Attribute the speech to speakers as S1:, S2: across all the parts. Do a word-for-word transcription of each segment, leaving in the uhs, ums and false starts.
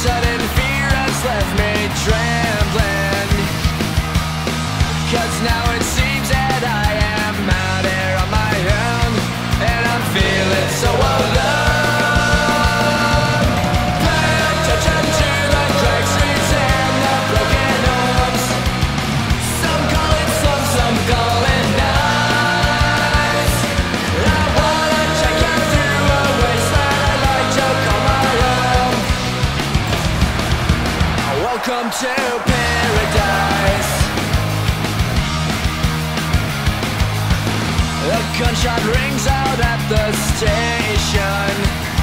S1: sudden fear has left me trembling, 'cause now it seems that I am out here on my own, and I'm feeling so alone. Pay attention to the cracked streets and the broken homes. Some call it slums, some call it nights. I wanna check you through a wasteland I like to call my own. Welcome to paradise. A gunshot rings out at the station.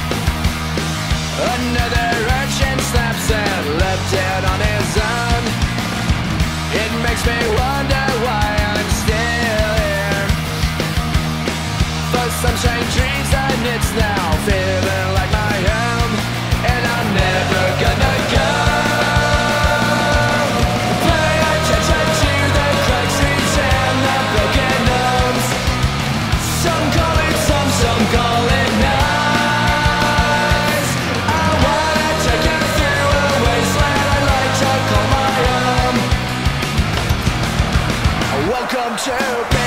S1: Another urchin snaps and left dead on his own. It makes me wonder why I'm still here. For some strange reason it's now feeling like my home, and I'm never gonna go. Pay attention to the cracked streets and the broken homes. Some call it some, some call it nice. I wanna take you through a wasteland I like to call my home. Welcome to